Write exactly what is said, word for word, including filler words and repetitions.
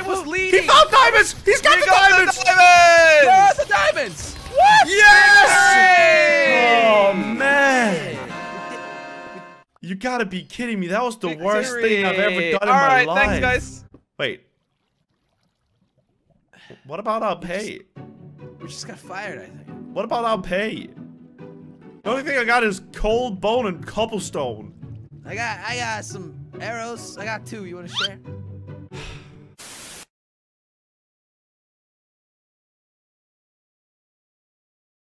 was leading. He found diamonds. He's got We the got diamonds. the diamonds! Where are the diamonds? What? Yes! Hey! Oh man! You gotta be kidding me. That was the Victory. worst thing I've ever done in All my right, life. thanks, guys. Wait. What about our pay? We just got fired, I think. What about our pay? The only thing I got is cold bone and cobblestone. I got, I got some arrows. I got two. You want to share?